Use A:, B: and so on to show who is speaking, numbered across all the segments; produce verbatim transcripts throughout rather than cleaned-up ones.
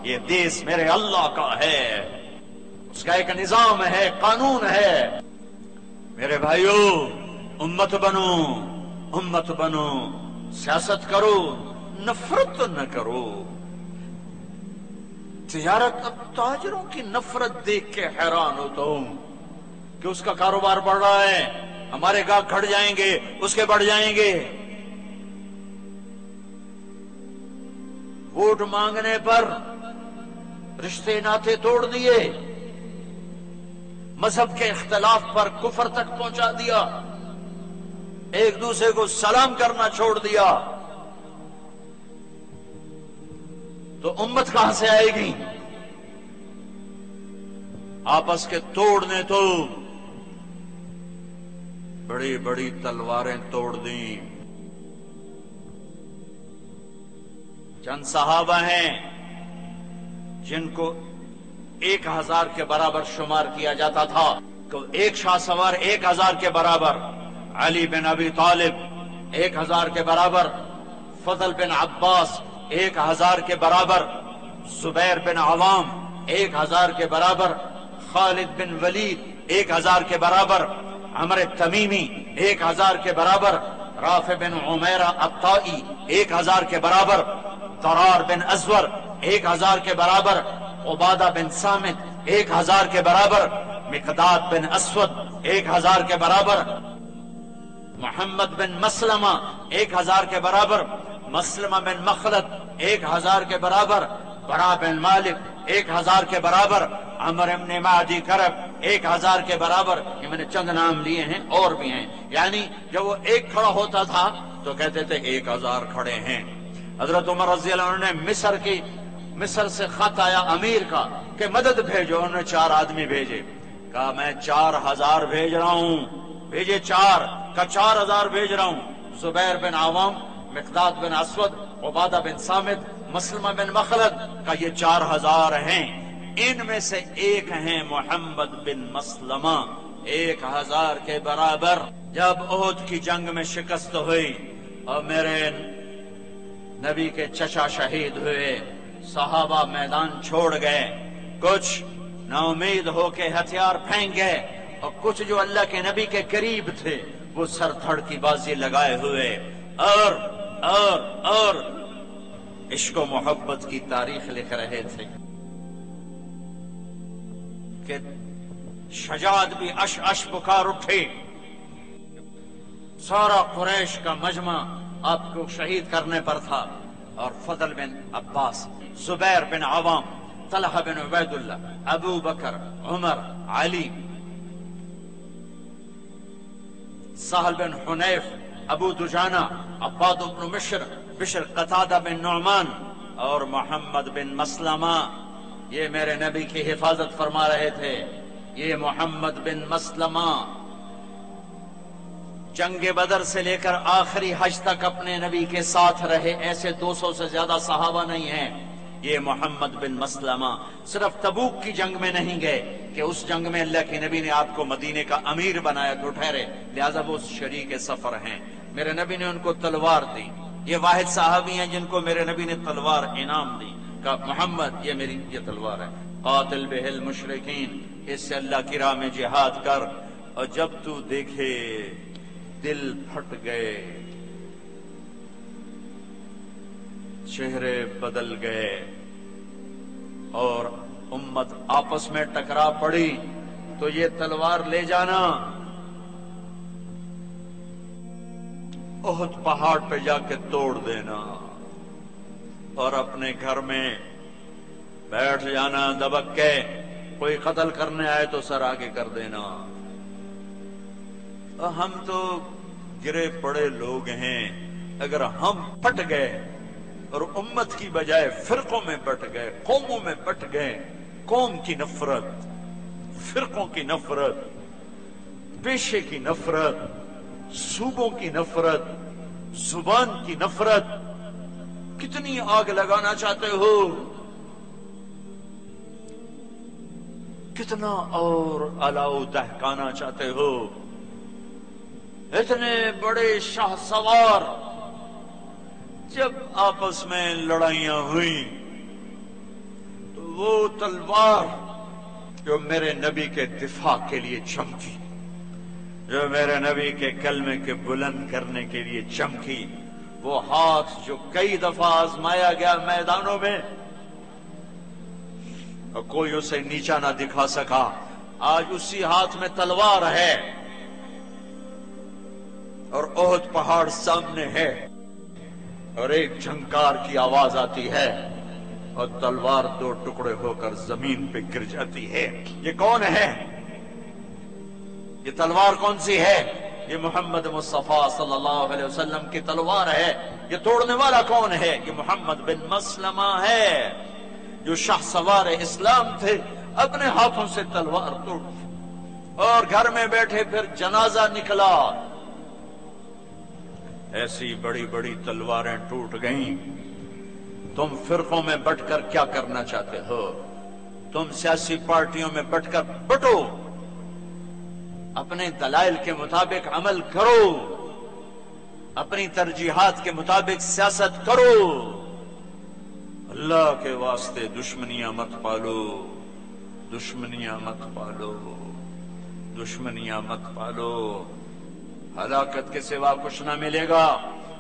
A: یہ دیس میرے اللہ کا ہے، اس کا ایک نظام ہے، قانون ہے۔ میرے بھائیو، امت بنو، امت بنو، سیاست کرو، نفرت نہ کرو۔ تجارت، اب تاجروں کی نفرت دیکھ کے حیران ہوتا ہوں کہ اس کا کاروبار بڑھ رہا ہے، ہمارے گاہک گھٹ جائیں گے، اس کے بڑھ جائیں گے۔ ووٹ مانگنے پر رشتے ناطے توڑ دیے، مذہب کے اختلاف پر کفر تک پہنچا دیا، ایک دوسرے کو سلام کرنا چھوڑ دیا، تو امت کہاں سے آئے گی؟ آپس کے توڑنے تو بڑی بڑی تلواریں توڑ دیں۔ چند صحابہ ہیں جن کو ایک ہزار کے برابر شمار کیا جاتا تھا، تو ایک شاہ سوار ایک ہزار کے برابر، علی بن ابی طالب ایک ہزار کے برابر، فضل بن عباس ایک ہزار کے برابر، زبیر بن عوام ایک ہزار کے برابر، خالد بن ولید ایک ہزار کے برابر، عمر تمیمی ایک ہزار کے برابر، رافع بن عمیرہ الطائی ایک ہزار کے برابر، ضرار بن ازور ایک ہزار کے برابر، عبادہ بن صامت ایک ہزار کے برابر، مقداد بن اسود ایک ہزار کے برابر، محمد بن مسلمہ ایک ہزار کے برابر، مسلمہ بن مخلد ایک ہزار کے برابر، برا بن مالک ایک ہزار کے برابر، عمر بن معدی کرب ایک ہزار کے برابر۔ یہ میں نے چند نام لیے ہیں، اور بھی ہیں۔ یعنی جب وہ ایک کھڑا ہوتا تھا تو کہتے تھے ایک ہزار کھڑے ہیں۔ حضرت عمر رضی اللہ عنہ نے مصر کی مصر سے خط آیا امیر کا کہ مدد بھیجو، انہوں نے چار آدمی بھیجے، کہا میں چار ہزار بھیج رہا ہوں، بھیجے چار، کا چار ہزار بھیج رہا ہوں۔ زبیر بن عوام، مقداد بن اسود، عبادہ بن صامت، مسلمہ بن مخلد، کا یہ چار ہزار ہیں، ان میں سے ایک ہیں محمد بن مسلمہ، ایک ہزار کے برابر۔ جب احد کی جنگ میں شکست ہوئی اور میرے نبی کے چچا شہید ہوئے، صحابہ میدان چھوڑ گئے، کچھ نا امید ہو کے ہتھیار پھینک گئے، اور کچھ جو اللہ کے نبی کے قریب تھے وہ سر دھڑ کی بازی لگائے ہوئے، اور اور اور عشق و محبت کی تاریخ لکھ رہے تھے کہ شجاعت بھی اش اش پکار اٹھے، سارا قریش کا مجمع آپ کو شہید کرنے پر تھا، اور فضل بن عباس، زبیر بن عوام، طلحہ بن عبید اللہ، ابو بکر، عمر، علی، سہل بن حنیف، ابو دجانہ، عباد بن بشر، بشر قتادہ بن نعمان، اور محمد بن مسلمہ، یہ میرے نبی کی حفاظت فرما رہے تھے۔ یہ محمد بن مسلمہ جنگ بدر سے لے کر آخری حج تک اپنے نبی کے ساتھ رہے، ایسے دو سو سے زیادہ صحابہ نہیں ہیں۔ یہ محمد بن مسلمہ صرف تبوک کی جنگ میں نہیں گئے کہ اس جنگ میں اللہ کے نبی نے آپ کو مدینے کا امیر بنایا تو ٹھہرے، لہذا وہ شریک سفر ہیں۔ میرے نبی نے ان کو تلوار دی، یہ واحد صحابی ہیں جن کو میرے نبی نے تلوار انعام دی، کہا محمد یہ میری یہ تلوار ہے، قاتل بہ المشرکین، اس سے اللہ کی راہ میں جہاد کر، اور جب تو دیکھے دل پھٹ گئے، چہرے بدل گئے، اور امت آپس میں ٹکرا پڑی، تو یہ تلوار لے جانا، احد پہاڑ پہ جا کے توڑ دینا، اور اپنے گھر میں بیٹھ جانا دبک کے، کوئی قتل کرنے آئے تو سر آگے کر دینا۔ ہم تو گرے پڑے لوگ ہیں، اگر ہم پٹ گئے اور امت کی بجائے فرقوں میں بٹ گئے، قوموں میں بٹ گئے، قوم کی نفرت، فرقوں کی نفرت، پیشے کی نفرت، صوبوں کی نفرت، زبان کی نفرت، کتنی آگ لگانا چاہتے ہو، کتنا اور الاؤ دہکانا چاہتے ہو، اتنے بڑے شاہ سوار جب آپس میں لڑائیاں ہوئیں وہ تلوار جو میرے نبی کے دفاع کے لیے چمکی، جو میرے نبی کے کلمے کے بلند کرنے کے لیے چمکی، وہ ہاتھ جو کئی دفعہ آزمایا گیا میدانوں میں اور کوئی اسے نیچا نہ دکھا سکا، آج اسی ہاتھ میں تلوار ہے اور احد پہاڑ سامنے ہے اور ایک جھنکار کی آواز آتی ہے اور تلوار دو ٹکڑے ہو کر زمین پہ گر جاتی ہے۔ یہ کون ہے؟ یہ تلوار کون سی ہے؟ یہ محمد مصطفیٰ صلی اللہ علیہ وسلم کی تلوار ہے۔ یہ توڑنے والا کون ہے؟ یہ محمد بن مسلمہ ہے، جو شاہ سوار اسلام تھے، اپنے ہاتھوں سے تلوار توڑ اور گھر میں بیٹھے پھر جنازہ نکلا، ایسی بڑی بڑی تلواریں ٹوٹ گئیں۔ تم فرقوں میں بٹ کر کیا کرنا چاہتے ہو؟ تم سیاسی پارٹیوں میں بٹ کر بٹو، اپنے دلائل کے مطابق عمل کرو، اپنی ترجیحات کے مطابق سیاست کرو، اللہ کے واسطے دشمنیاں مت پالو، دشمنیاں مت پالو، دشمنیاں مت پالو، ہلاکت کے سوا کچھ نہ ملے گا۔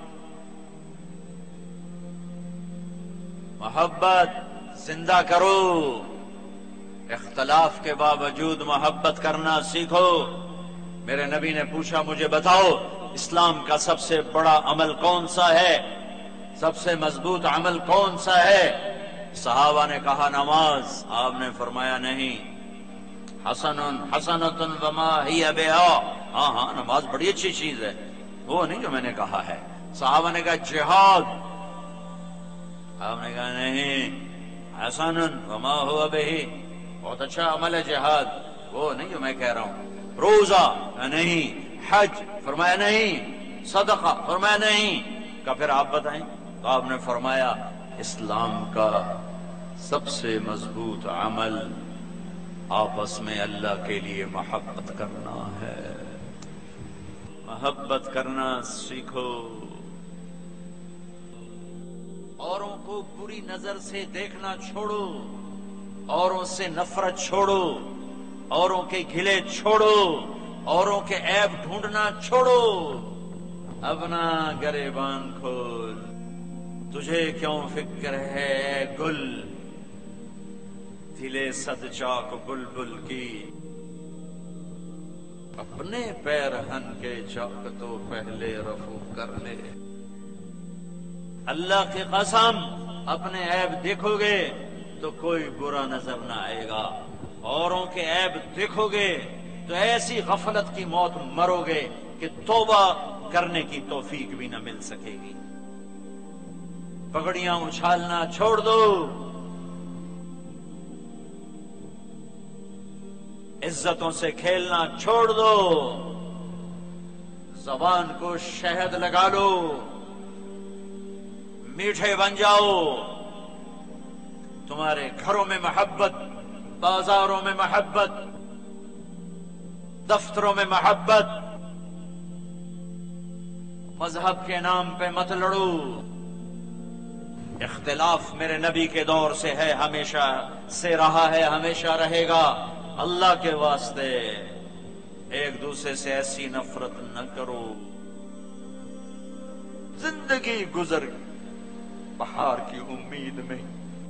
A: محبت زندہ کرو، اختلاف کے باوجود محبت کرنا سیکھو۔ میرے نبی نے پوچھا مجھے بتاؤ اسلام کا سب سے بڑا عمل کون سا ہے، سب سے مضبوط عمل کون سا ہے؟ صحابہ نے کہا نماز۔ آپ نے فرمایا نہیں، حسن حسنۃ وما ہی بہا، ہاں ہاں نماز بڑی اچھی چیز ہے، وہ نہیں جو میں نے کہا ہے۔ صحابہ نے کہا جہاد، آپ نے کہا نہیں، حسن وما ہوا بہی، بہت اچھا عمل ہے جہاد، وہ نہیں جو میں کہہ رہا ہوں۔ روزہ نہیں، حج فرمایا نہیں، صدقہ فرمایا نہیں، کہ پھر آپ بتائیں؟ تو آپ نے فرمایا اسلام کا سب سے مضبوط عمل آپس میں اللہ کے لیے محبت کرنا ہے، محبت کرنا سیکھو۔ اوروں کو بری نظر سے دیکھنا چھوڑو، اوروں سے نفرت چھوڑو، اوروں کے گلے چھوڑو، اوروں کے عیب ڈھونڈنا چھوڑو، اپنا گریبان کھول۔ تجھے کیوں فکر ہے اے گل، دلے صد چاک بلبل کی، اپنے پیرہن کے چاک تو پہلے رفو کر لے۔ اللہ کی قسم اپنے عیب دیکھو گے تو کوئی برا نظر نہ آئے گا، اوروں کے عیب دیکھو گے تو ایسی غفلت کی موت مرو گے کہ توبہ کرنے کی توفیق بھی نہ مل سکے گی۔ پگڑیاں اچھالنا چھوڑ دو، عزتوں سے کھیلنا چھوڑ دو، زبان کو شہد لگا لو، میٹھے بن جاؤ۔ تمہارے گھروں میں محبت، بازاروں میں محبت، دفتروں میں محبت، مذہب کے نام پہ مت لڑو۔ اختلاف میرے نبی کے دور سے ہے، ہمیشہ سے رہا ہے، ہمیشہ رہے گا۔ اللہ کے واسطے ایک دوسرے سے ایسی نفرت نہ کرو۔ زندگی گزر بہار کی امید میں،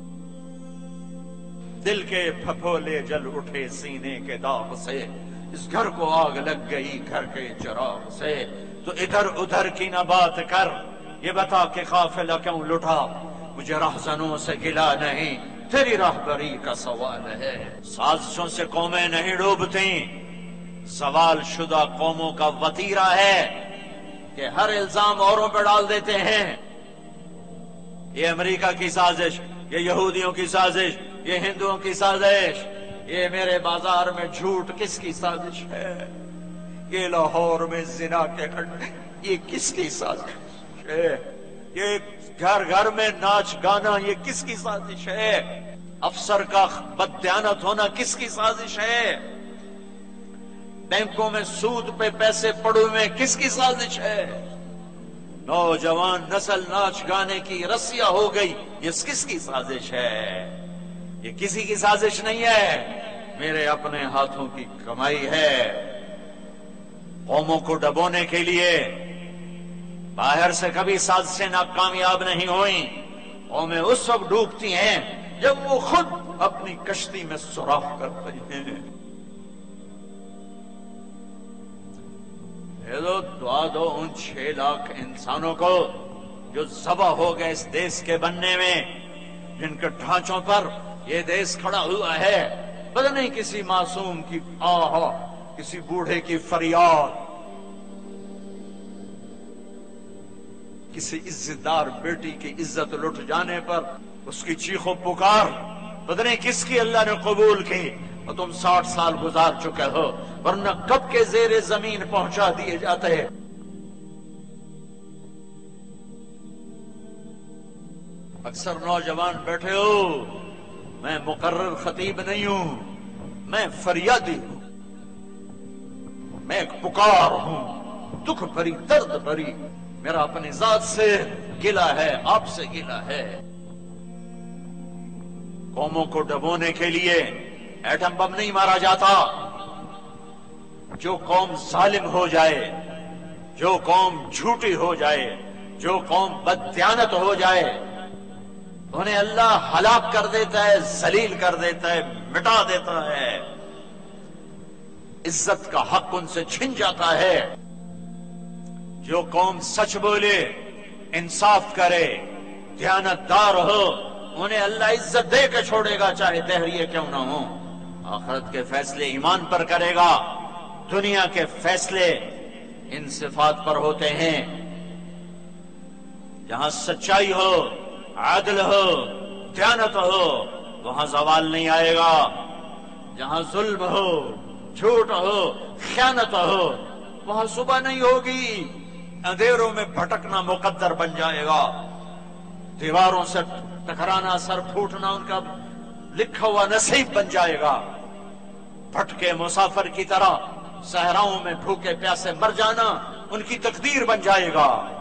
A: دل کے پھپھولے جل اٹھے سینے کے داغ سے، اس گھر کو آگ لگ گئی گھر کے چراغ سے، تو ادھر ادھر کی نہ بات کر، یہ بتا کہ قافلہ کیوں لٹا، مجھے رہزنوں سے گلا نہیں، تیری راہبری کا سوال ہے۔ سازشوں سے قومیں نہیں ڈوبتی، سوال شدہ قوموں کا وتیرہ ہے کہ ہر الزام اوروں پہ ڈال دیتے ہیں۔ یہ امریکہ کی سازش، یہ یہودیوں کی سازش، یہ ہندوؤں کی سازش، یہ میرے بازار میں جھوٹ کس کی سازش ہے، یہ لاہور میں زنا کے اڈے یہ کس کی سازش ہے، یہ گھر گھر میں ناچ گانا یہ کس کی سازش ہے، افسر کا بددیانت ہونا کس کی سازش ہے، بینکوں میں سود پہ پیسے پڑے ہوئے کس کی سازش ہے، نوجوان نسل ناچ گانے کی رسیا ہو گئی، یہ کس کی سازش ہے، یہ کسی کی سازش نہیں ہے، میرے اپنے ہاتھوں کی کمائی ہے۔ قوموں کو ڈبونے کے لیے باہر سے کبھی سازشیں ناکامیاب نہیں ہوئیں، قومیں اس وقت ڈوبتی ہیں جب وہ خود اپنی کشتی میں سوراخ کرتے ہیں۔ یہ دو دعا دو ان چھ لاکھ انسانوں کو جو ذبح ہو گئے اس دیس کے بننے میں، جن کے ڈھانچوں پر یہ دیس کھڑا ہوا ہے۔ پتہ نہیں کسی معصوم کی آہ، کسی بوڑھے کی فریاد، کسی عزت دار بیٹی کی عزت لٹ جانے پر اس کی چیخ و پکار، پتہ نہیں کس کی اللہ نے قبول کی، اور تم ساٹھ سال گزار چکے ہو، ورنہ کب کے زیر زمین پہنچا دیے جاتے ہیں۔ اکثر نوجوان بیٹھے ہو، میں مقرر خطیب نہیں ہوں، میں فریادی ہوں، میں ایک پکار ہوں، دکھ بھری درد بھری، میرا اپنی ذات سے گلہ ہے، آپ سے گلہ ہے۔ قوموں کو ڈبونے کے لیے ایٹم بم نہیں مارا جاتا۔ جو قوم ظالم ہو جائے، جو قوم جھوٹی ہو جائے، جو قوم بددیانت ہو جائے، انہیں اللہ ہلاک کر دیتا ہے، ذلیل کر دیتا ہے، مٹا دیتا ہے، عزت کا حق ان سے چھن جاتا ہے۔ جو قوم سچ بولے، انصاف کرے، دیانت دار ہو، انہیں اللہ عزت دے کے چھوڑے گا، چاہے دہریے کیوں نہ ہو۔ آخرت کے فیصلے ایمان پر کرے گا، دنیا کے فیصلے ان صفات پر ہوتے ہیں۔ جہاں سچائی ہو، عدل ہو، دیانت ہو، وہاں زوال نہیں آئے گا۔ جہاں ظلم ہو، جھوٹ ہو، خیانت ہو، وہاں صبح نہیں ہوگی، اندھیروں میں بھٹکنا مقدر بن جائے گا، دیواروں سے ٹکرانا، سر پھوٹنا ان کا لکھا ہوا نصیب بن جائے گا، بھٹکے مسافر کی طرح صحراؤں میں بھوکے پیاسے مر جانا ان کی تقدیر بن جائے گا۔